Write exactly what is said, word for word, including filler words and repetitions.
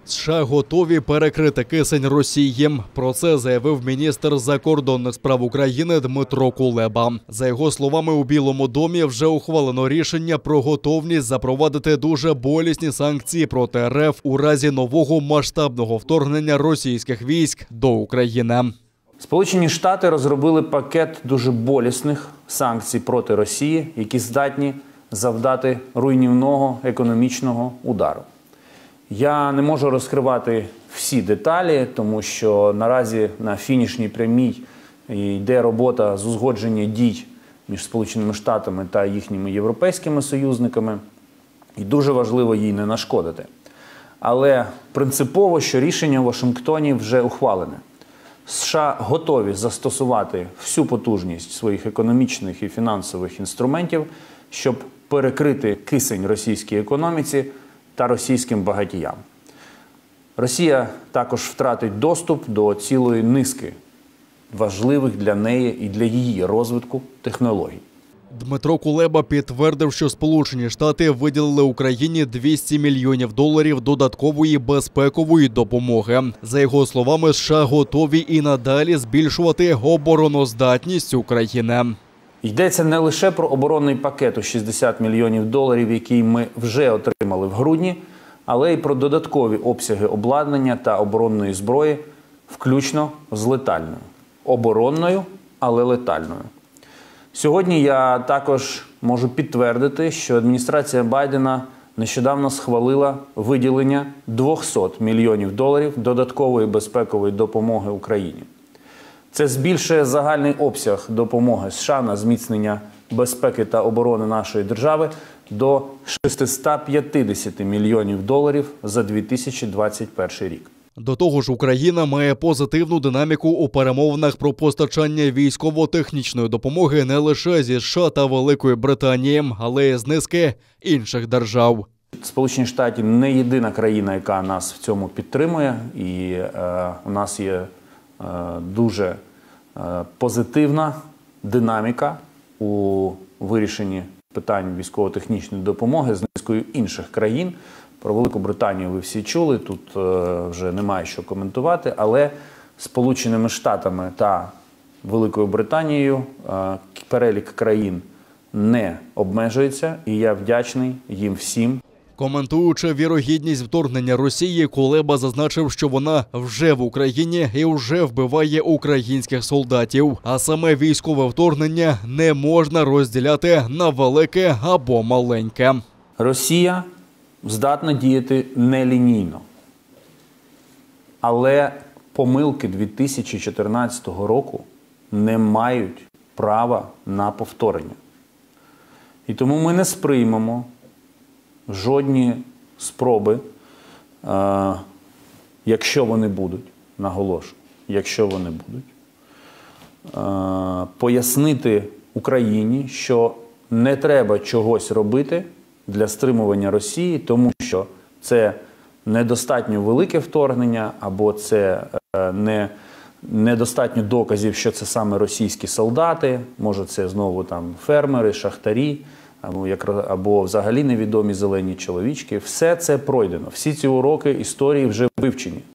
США готові перекрити кисень Росії. Про це заявив міністр закордонних справ України Дмитро Кулеба. За його словами, у Білому домі вже ухвалено рішення про готовність запровадити дуже болісні санкції проти ер еф у разі нового масштабного вторгнення російських військ до України. Сполучені Штати розробили пакет дуже болісних санкцій проти Росії, які здатні завдати руйнівного економічного удару. Я не можу розкривати всі деталі, тому що наразі на фінішній прямій йде робота з узгодження дій між Сполученими Штатами та їхніми європейськими союзниками. І дуже важливо їй не нашкодити. Але принципово, що рішення в Вашингтоні вже ухвалене. США готові застосувати всю потужність своїх економічних і фінансових інструментів, щоб перекрити кисень російській економіці та російським багатіям. Росія також втратить доступ до цілої низки важливих для неї і для її розвитку технологій. Дмитро Кулеба підтвердив, що Сполучені Штати виділили Україні двісті мільйонів доларів додаткової безпекової допомоги. За його словами, США готові і надалі збільшувати обороноздатність України. Йдеться не лише про оборонний пакет у шістдесят мільйонів доларів, який ми вже отримали в грудні, але й про додаткові обсяги обладнання та оборонної зброї, включно з летальною. Оборонною, але летальною. Сьогодні я також можу підтвердити, що адміністрація Байдена нещодавно схвалила виділення двісті мільйонів доларів додаткової безпекової допомоги Україні. Це збільшує загальний обсяг допомоги США на зміцнення безпеки та оборони нашої держави до шістсот п'ятдесят мільйонів доларів за дві тисячі двадцять перший рік. До того ж, Україна має позитивну динаміку у перемовинах про постачання військово-технічної допомоги не лише зі США та Великої Британії, але й з низки інших держав. Сполучені Штати не єдина країна, яка нас в цьому підтримує, і е, у нас є е, дуже е, позитивна динаміка у вирішенні питань військово-технічної допомоги з низкою інших країн. Про Велику Британію ви всі чули, тут е, вже немає що коментувати, але Сполученими Штатами та Великою Британією е, перелік країн не обмежується, і я вдячний їм всім. Коментуючи вірогідність вторгнення Росії, Кулеба зазначив, що вона вже в Україні і вже вбиває українських солдатів. А саме військове вторгнення не можна розділяти на велике або маленьке. Росія здатна діяти нелінійно. Але помилки дві тисячі чотирнадцятого року не мають права на повторення. І тому ми не сприймемо жодні спроби, е, якщо вони будуть, наголошую, якщо вони будуть, е, пояснити Україні, що не треба чогось робити для стримування Росії, тому що це недостатньо велике вторгнення, або це е, не, недостатньо доказів, що це саме російські солдати, може це знову там фермери, шахтарі, або, як, або взагалі невідомі зелені чоловічки. Все це пройдено, всі ці уроки історії вже вивчені.